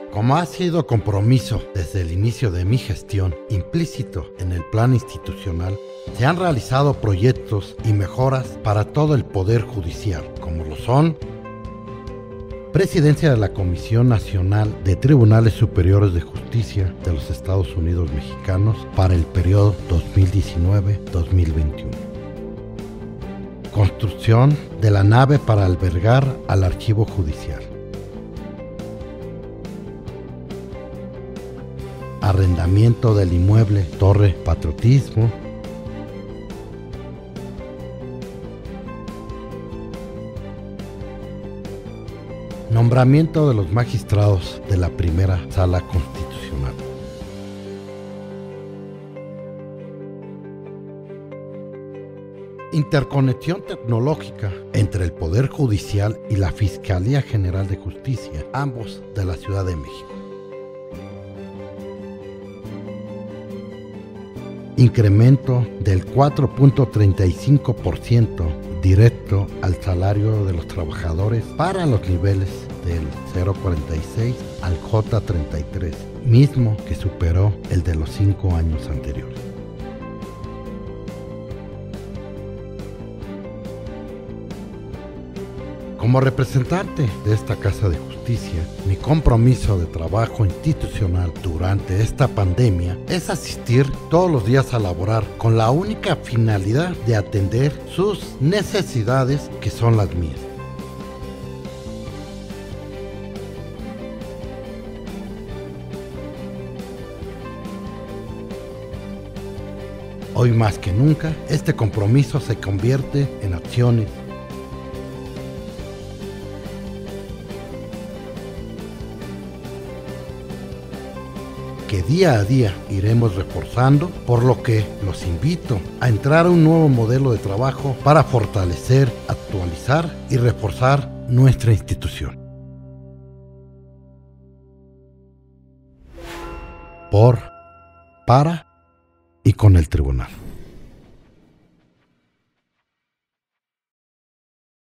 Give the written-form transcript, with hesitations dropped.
Como ha sido compromiso desde el inicio de mi gestión, implícito en el plan institucional, se han realizado proyectos y mejoras para todo el Poder Judicial, como lo son: Presidencia de la Comisión Nacional de Tribunales Superiores de Justicia de los Estados Unidos Mexicanos para el periodo 2019-2021. Construcción de la nave para albergar al Archivo Judicial. Arrendamiento del inmueble Torre Patriotismo. Nombramiento de los magistrados de la Primera Sala Constitucional. Interconexión tecnológica entre el Poder Judicial y la Fiscalía General de Justicia, ambos de la Ciudad de México. Incremento del 4.35% directo al salario de los trabajadores para los niveles del 0.46 al J33, mismo que superó el de los 5 años anteriores. Como representante de esta Casa de Justicia, mi compromiso de trabajo institucional durante esta pandemia es asistir todos los días a laborar con la única finalidad de atender sus necesidades, que son las mías. Hoy más que nunca, este compromiso se convierte en acciones que día a día iremos reforzando, por lo que los invito a entrar a un nuevo modelo de trabajo para fortalecer, actualizar y reforzar nuestra institución. Por, para y con el tribunal.